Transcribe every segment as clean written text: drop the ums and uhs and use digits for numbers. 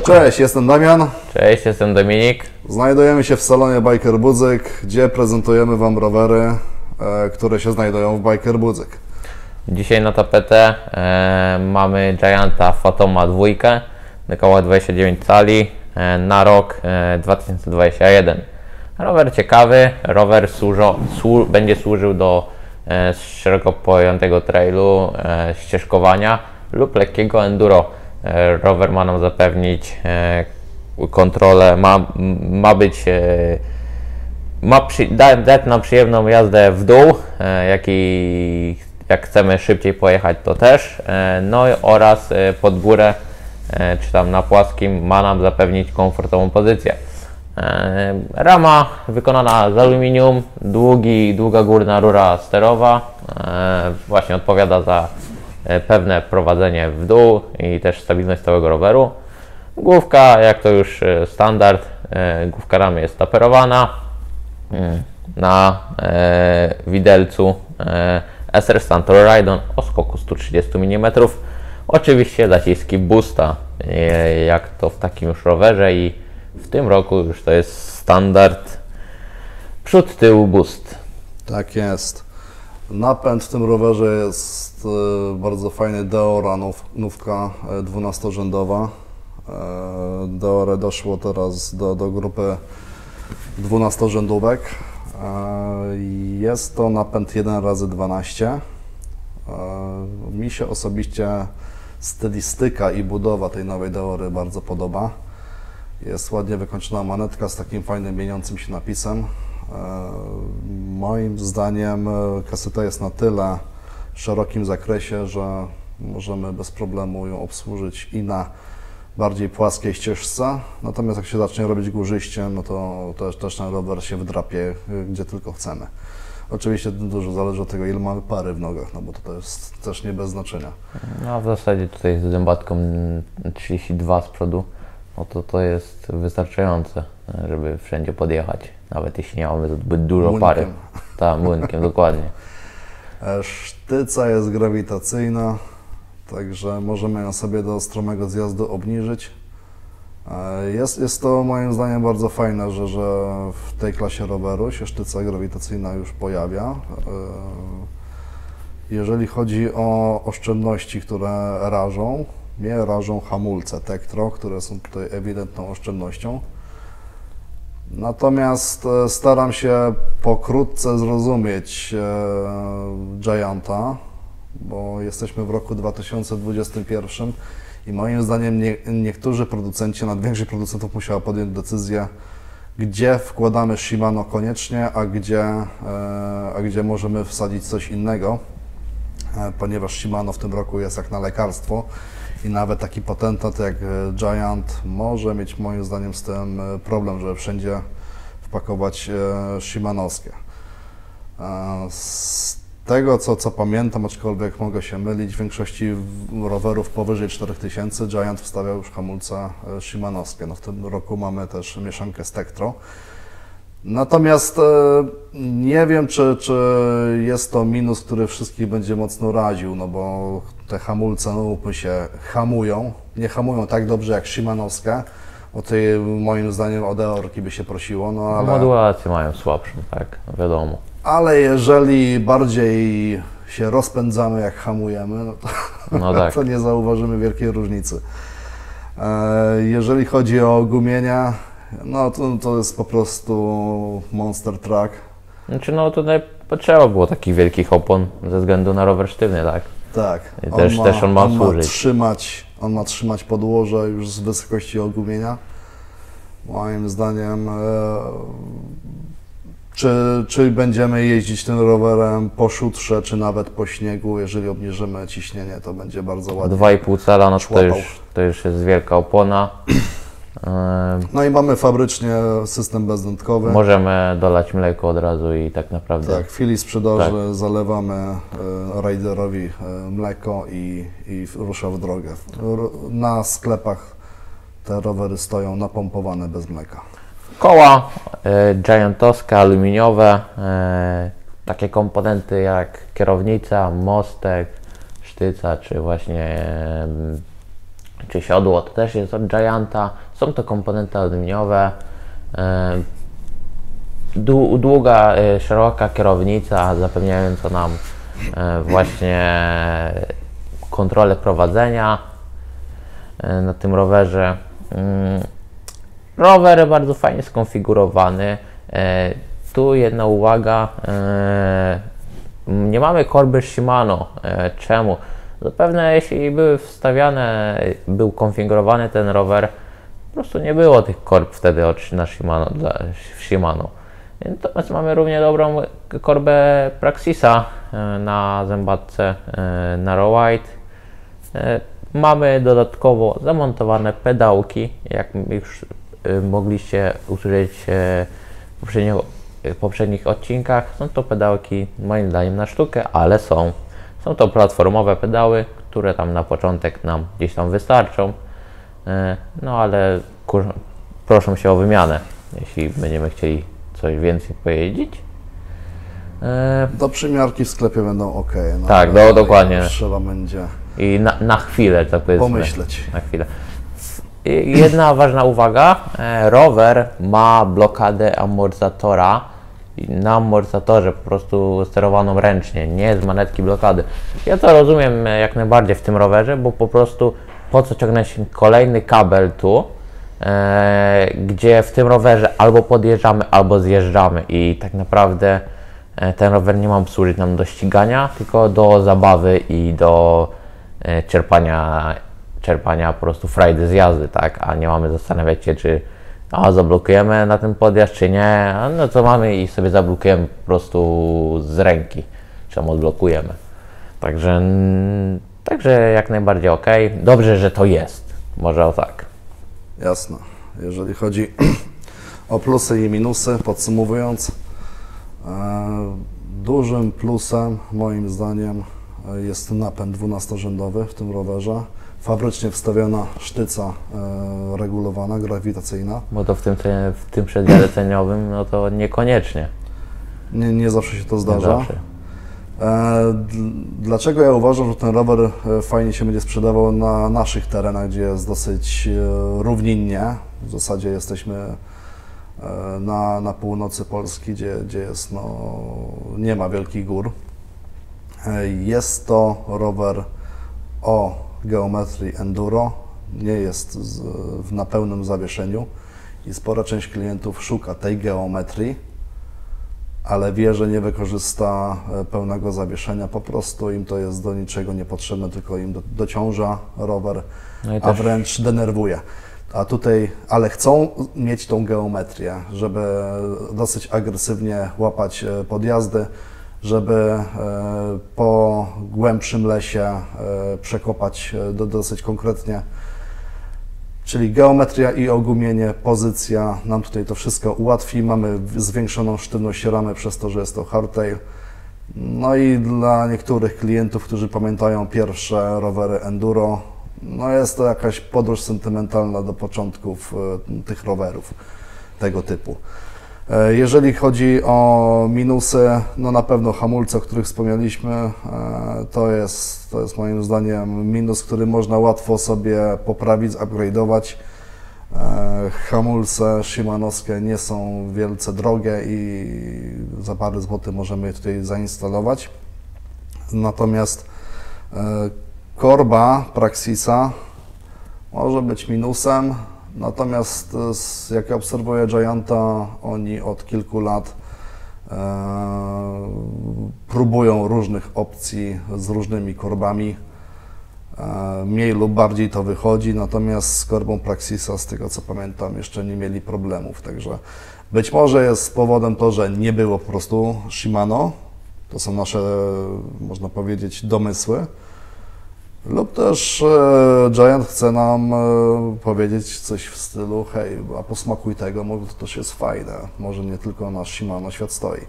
Cześć, jestem Damian. Cześć, jestem Dominik. Znajdujemy się w salonie Biker Budzyk, gdzie prezentujemy Wam rowery, które się znajdują w Biker Budzyk. Dzisiaj na tapetę mamy Gianta Fatoma 2, około 29 cali na rok 2021. Rower ciekawy, rower będzie służył do szeroko pojętego trailu, ścieżkowania lub lekkiego enduro. Rower ma nam zapewnić kontrolę, dać nam przyjemną jazdę w dół, jak chcemy szybciej pojechać, to też, no oraz pod górę, czy tam na płaskim, ma nam zapewnić komfortową pozycję. Rama wykonana z aluminium, długa górna rura sterowa, właśnie odpowiada za pewne prowadzenie w dół i też stabilność całego roweru. Główka, jak to już standard, główka ramy jest taperowana. Na widelcu SR Stand Ride o skoku 130 mm. Oczywiście zaciski boosta, jak to w takim już rowerze, i w tym roku już to jest standard przód, tył, boost. Tak jest. Napęd w tym rowerze jest bardzo fajny Deora nówka 12-rzędowa. Deore doszło teraz do grupy 12-rzędówek. Jest to napęd 1x12. Mi się osobiście stylistyka i budowa tej nowej Deory bardzo podoba. Jest ładnie wykończona manetka z takim fajnym mieniącym się napisem. Moim zdaniem kaseta jest na tyle szerokim zakresie, że możemy bez problemu ją obsłużyć i na bardziej płaskiej ścieżce. Natomiast jak się zacznie robić górzyście, no to też ten rower się wdrapie gdzie tylko chcemy. Oczywiście dużo zależy od tego, ile mamy pary w nogach, no bo to jest też nie bez znaczenia. No w zasadzie tutaj z dębatką 32 z przodu, no to jest wystarczające, żeby wszędzie podjechać, nawet jeśli nie mamy zbyt dużo pary. Tak, młynkiem, dokładnie. Sztyca jest grawitacyjna, także możemy ją sobie do stromego zjazdu obniżyć. Jest to moim zdaniem bardzo fajne, że w tej klasie roweru się sztyca grawitacyjna już pojawia. Jeżeli chodzi o oszczędności, które rażą, mnie rażą hamulce Tektro, które są tutaj ewidentną oszczędnością. Natomiast staram się pokrótce zrozumieć Gianta, bo jesteśmy w roku 2021 i moim zdaniem niektórzy producenci, nawet większość producentów musiała podjąć decyzję, gdzie wkładamy Shimano koniecznie, a gdzie możemy wsadzić coś innego, ponieważ Shimano w tym roku jest jak na lekarstwo i nawet taki potentat jak Giant może mieć moim zdaniem z tym problem, żeby wszędzie wpakować shimanowskie. Z tego co pamiętam, aczkolwiek mogę się mylić, w większości rowerów powyżej 4000 Giant wstawiał już hamulce shimanowskie. No w tym roku mamy też mieszankę z Tektro. Natomiast nie wiem, czy jest to minus, który wszystkich będzie mocno raził, no bo te hamulce, no mówmy się, hamują. Nie hamują tak dobrze jak shimanowskie, o tej moim zdaniem o Deorki by się prosiło, no ale... Modulację mają słabszą, tak, wiadomo. Ale jeżeli bardziej się rozpędzamy jak hamujemy, no tak. To nie zauważymy wielkiej różnicy. Jeżeli chodzi o gumienia, no to jest po prostu monster truck. Znaczy no tutaj potrzeba było takich wielkich opon ze względu na rower sztywny, tak? Tak. On ma służyć. On ma trzymać podłoże już z wysokości ogumienia. Moim zdaniem, czy będziemy jeździć tym rowerem po szutrze, czy nawet po śniegu, jeżeli obniżymy ciśnienie, to będzie bardzo ładnie. 2,5 cala, no to już jest wielka opona. No i mamy fabrycznie system bezdętkowy. Możemy dolać mleko od razu i tak naprawdę... Tak, w chwili sprzedaży zalewamy riderowi mleko i rusza w drogę. Na sklepach te rowery stoją napompowane bez mleka. Koła giantowskie, aluminiowe, takie komponenty jak kierownica, mostek, sztyca czy właśnie czy siodło, to też jest od Gianta. Są to komponenty aluminiowe. Długa, szeroka kierownica zapewniająca nam właśnie kontrolę prowadzenia na tym rowerze. Rower bardzo fajnie skonfigurowany. Tu jedna uwaga, nie mamy korby Shimano. Czemu? Zapewne jeśli były wstawiane, był konfigurowany ten rower, po prostu nie było tych korb wtedy na Shimano. Natomiast mamy równie dobrą korbę Praxisa na zębatce Narrowite. Mamy dodatkowo zamontowane pedałki, jak już mogliście usłyszeć w poprzednich odcinkach. Są to pedałki moim zdaniem na sztukę, ale są to platformowe pedały, które tam na początek nam gdzieś tam wystarczą, no ale proszę się o wymianę, jeśli będziemy chcieli coś więcej pojeździć. Do przymiarki w sklepie będą ok. No, Tak, dokładnie. Trzeba będzie I na chwilę, tak powiedzmy. pomyśleć. Na chwilę. Jedna ważna uwaga, rower ma blokadę amortyzatora na amortyzatorze, po prostu sterowaną ręcznie, nie z manetki blokady. Ja to rozumiem jak najbardziej w tym rowerze, bo po prostu po co ciągnąć kolejny kabel tu, gdzie w tym rowerze albo podjeżdżamy, albo zjeżdżamy i tak naprawdę ten rower nie ma służyć nam do ścigania, tylko do zabawy i do czerpania po prostu frajdy z jazdy, tak? A nie mamy zastanawiać się, czy zablokujemy na ten podjazd, czy nie. No to mamy i sobie zablokujemy po prostu z ręki, czy tam odblokujemy. Także jak najbardziej ok. Dobrze, że to jest. Może o tak. Jasne. Jeżeli chodzi o plusy i minusy, podsumowując, dużym plusem moim zdaniem jest napęd 12-rzędowy w tym rowerze. Fabrycznie wstawiona sztyca regulowana, grawitacyjna. Bo to w tym przedziale ceniowym, no to niekoniecznie. Nie zawsze się to zdarza. Nie zawsze. Dlaczego ja uważam, że ten rower fajnie się będzie sprzedawał na naszych terenach, gdzie jest dosyć równinnie. W zasadzie jesteśmy na północy Polski, gdzie jest, nie ma wielkich gór. Jest to rower o geometrii enduro, nie jest na pełnym zawieszeniu i spora część klientów szuka tej geometrii, ale wie, że nie wykorzysta pełnego zawieszenia, po prostu im to jest do niczego niepotrzebne, tylko im dociąża rower, No i a wręcz denerwuje. A tutaj, ale chcą mieć tą geometrię, żeby dosyć agresywnie łapać podjazdy, żeby po głębszym lesie przekopać dosyć konkretnie. Czyli geometria i ogumienie, pozycja nam tutaj to wszystko ułatwi. Mamy zwiększoną sztywność ramy przez to, że jest to hardtail. No i dla niektórych klientów, którzy pamiętają pierwsze rowery enduro, no jest to jakaś podróż sentymentalna do początków tych rowerów tego typu. Jeżeli chodzi o minusy, no na pewno hamulce, o których wspomnieliśmy, to jest moim zdaniem minus, który można łatwo sobie poprawić, upgrade'ować. Hamulce shimanowskie nie są wielce drogie i za parę złotych możemy je tutaj zainstalować. Natomiast korba Praxisa może być minusem. Natomiast jak ja obserwuję Gianta, oni od kilku lat próbują różnych opcji z różnymi korbami. Mniej lub bardziej to wychodzi, natomiast z korbą Praxisa, z tego co pamiętam, jeszcze nie mieli problemów. Także być może jest powodem to, że nie było po prostu Shimano. To są nasze, można powiedzieć, domysły. Lub też Giant chce nam powiedzieć coś w stylu: hej, a posmakuj tego, może to też jest fajne, może nie tylko na Shimano świat stoi.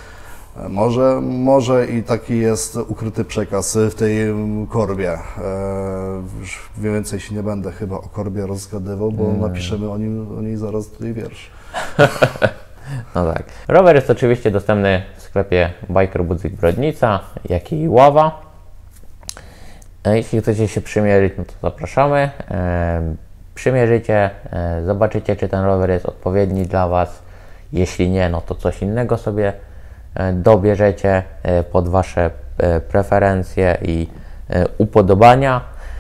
Może i taki jest ukryty przekaz w tej korbie. Już więcej się nie będę chyba o korbie rozgadywał, bo napiszemy o niej zaraz tutaj wiersz. No tak. Rower jest oczywiście dostępny w sklepie Biker Budzik Brodnica, jak i Ława. Jeśli chcecie się przymierzyć, no to zapraszamy. Przymierzycie, zobaczycie, czy ten rower jest odpowiedni dla Was. Jeśli nie, no to coś innego sobie dobierzecie pod Wasze preferencje i upodobania.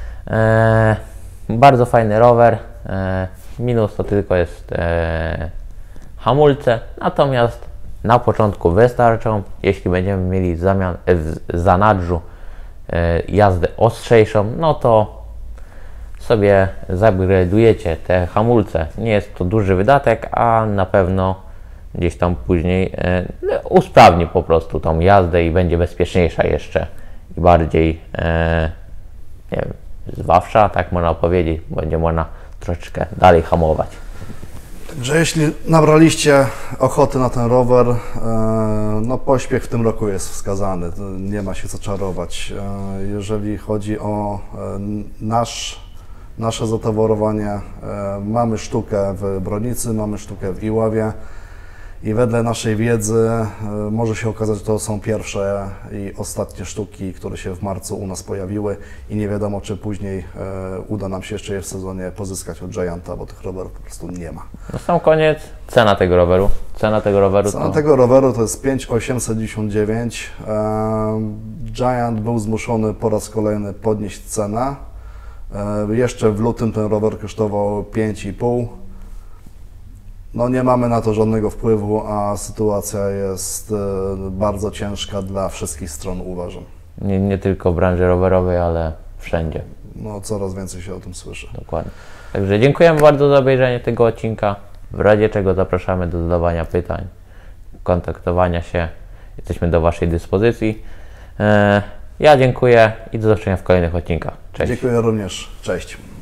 Bardzo fajny rower. Minus to tylko jest hamulce, natomiast na początku wystarczą. Jeśli będziemy mieli w zanadrzu jazdę ostrzejszą, no to sobie zupgrade'ujecie te hamulce. Nie jest to duży wydatek, a na pewno gdzieś tam później usprawni po prostu tą jazdę i będzie bezpieczniejsza jeszcze i bardziej nie wiem, zwawsza, tak można powiedzieć. Będzie można troszeczkę dalej hamować. Także jeśli nabraliście ochoty na ten rower, no pośpiech w tym roku jest wskazany, nie ma się co czarować. Jeżeli chodzi o nasze zatowarowanie, mamy sztukę w Bronicy, mamy sztukę w Iławie i wedle naszej wiedzy może się okazać, że to są pierwsze i ostatnie sztuki, które się w marcu u nas pojawiły i nie wiadomo, czy później uda nam się jeszcze je w sezonie pozyskać od Gianta, bo tych rowerów po prostu nie ma. Na sam koniec cena tego roweru. Cena tego roweru to jest 5899. Giant był zmuszony po raz kolejny podnieść cenę. Jeszcze w lutym ten rower kosztował 5,5. No nie mamy na to żadnego wpływu, a sytuacja jest bardzo ciężka dla wszystkich stron, uważam. Nie tylko w branży rowerowej, ale wszędzie. No coraz więcej się o tym słyszy. Dokładnie. Także dziękujemy bardzo za obejrzenie tego odcinka. W razie czego zapraszamy do zadawania pytań, kontaktowania się. Jesteśmy do Waszej dyspozycji. Ja dziękuję i do zobaczenia w kolejnych odcinkach. Cześć. Dziękuję również. Cześć.